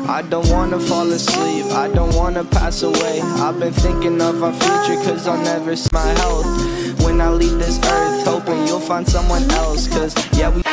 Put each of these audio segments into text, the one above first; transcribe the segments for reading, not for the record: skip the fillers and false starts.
I don't wanna fall asleep, I don't wanna pass away. I've been thinking of our future, cause I'll never see my health when I leave this earth, hoping you'll find someone else. Cause yeah, we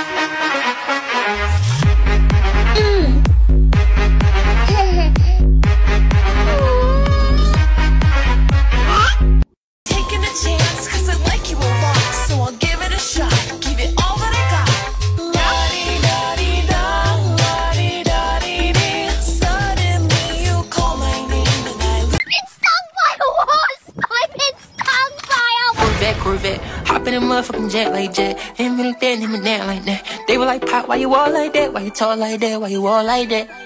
Corvette, hop in a motherfucking jet like jet. Him and that, him and that like that. They were like, Pop, why you all like that? Why you tall like that? Why you all like that?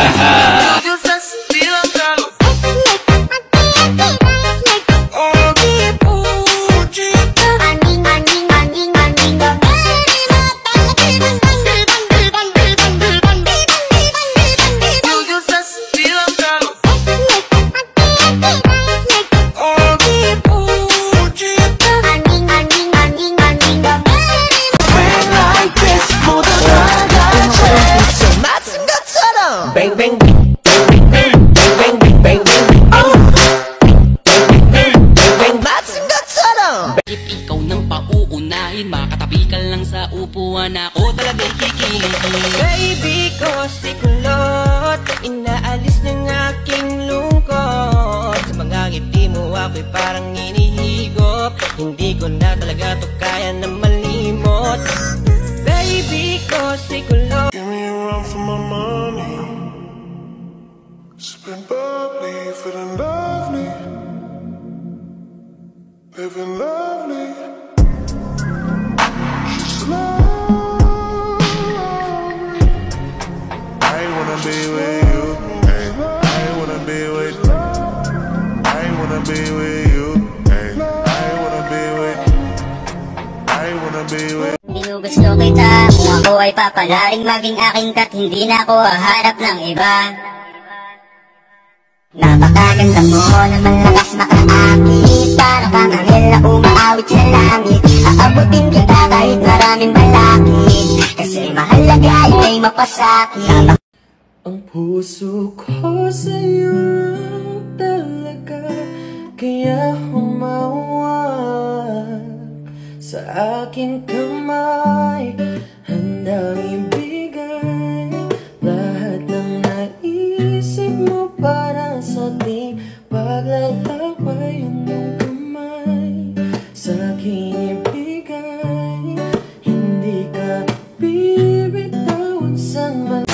Bang bang bang bang bang bang bang bang bang matching gatsalang. Ikaw nang pauunahin, makatabi ka lang sa upuan, ako talaga'y kikilig. Baby ko si kulot, inaalis ng aking lungkot. Sa mga ngiti mo ako'y parang inihigop, hindi ko na talaga to kaya na malimot. Baby ko si kulot. Give me a run for my money. Sipping bubbly, feeling lovely, living lovely. She's lovely. I wanna be with you. Hey. I wanna be with. I wanna be with you. Hey. I wanna be with. I wanna be with. Hindi ko gusto kita kung ako ay papalaring maging aking kat, hindi na ako haharap ng iba. Napakaganda mo na malakas makaakit, para kang anghel na umaawit sa langit. Aabutin kita kahit maraming balakid, kasi mahalaga ay mapasakit. Ang puso ko sa'yo talaga, kaya humawak sa aking kamay, handang ibigay lahat ng naisip mo para sa ating paglalakbay. Ang iyong kamay sa aking ibigay, hindi ka bibitawan sa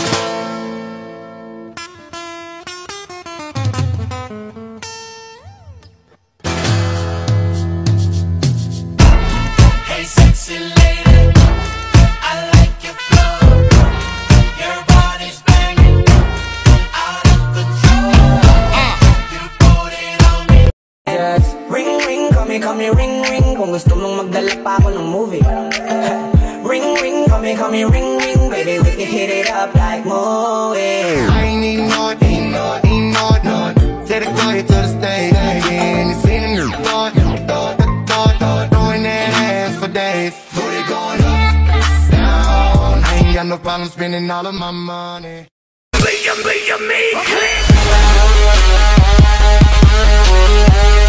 Hey sexy lady, I like your flow. Your body's banging, out of control. You put it on me. Just ring ring, call me ring ring, kung gusto mong magdala pa ako ng movie. Ring ring, call me ring ring, baby we can hit it up like movie. I ain't need no, take the car here to the stage. And you see them throwing that ass for days. Booty going up, down. I ain't got no problem spending all of my money. Play your make